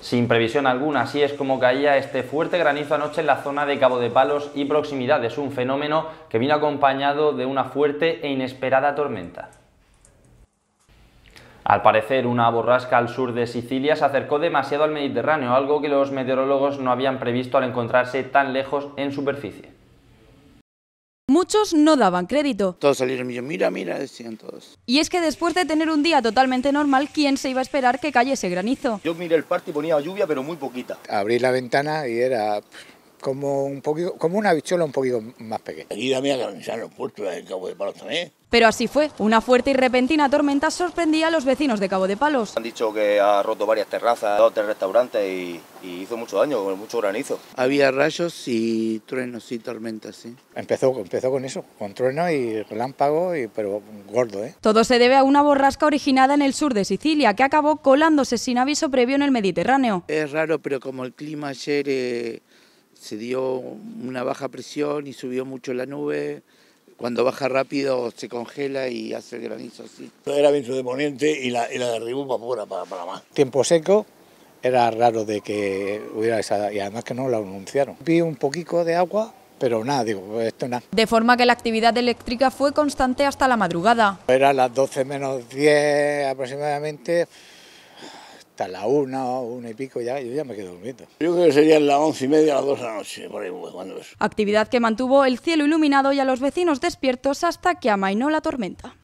sin previsión alguna. Así es como caía este fuerte granizo anoche en la zona de Cabo de Palos y proximidades, un fenómeno que vino acompañado de una fuerte e inesperada tormenta. Al parecer, una borrasca al sur de Sicilia se acercó demasiado al Mediterráneo, algo que los meteorólogos no habían previsto al encontrarse tan lejos en superficie. Muchos no daban crédito. Todos salieron y yo, mira, decían todos. Y es que después de tener un día totalmente normal, ¿quién se iba a esperar que cayese granizo? Yo miré el parte y ponía lluvia, pero muy poquita. Abrí la ventana y era como una bichola un poquito más pequeña. Aquí también granizaron los puertos de Cabo de Palos también. Pero así fue. Una fuerte y repentina tormenta sorprendía a los vecinos de Cabo de Palos. Han dicho que ha roto varias terrazas, 2 o 3 restaurantes y hizo mucho daño, con mucho granizo. Había rayos y truenos y tormentas, sí. Empezó con eso, con truenos y relámpagos, pero gordo, ¿eh? Todo se debe a una borrasca originada en el sur de Sicilia, que acabó colándose sin aviso previo en el Mediterráneo. Es raro, pero como el clima ayer se dio una baja presión y subió mucho la nube, cuando baja rápido se congela y hace el granizo así. Era viento de poniente y la derribó para afuera, para más. Tiempo seco, era raro de que hubiera esa, y además que no lo anunciaron. Vi un poquito de agua, pero nada, digo, esto nada. De forma que la actividad eléctrica fue constante hasta la madrugada. Era las 12 menos 10 aproximadamente, hasta la 1 y pico ya, yo ya me quedé durmiendo. Yo creo que serían las 11:30, las 2 de la noche, por ahí cuando eso. Actividad que mantuvo el cielo iluminado y a los vecinos despiertos hasta que amainó la tormenta.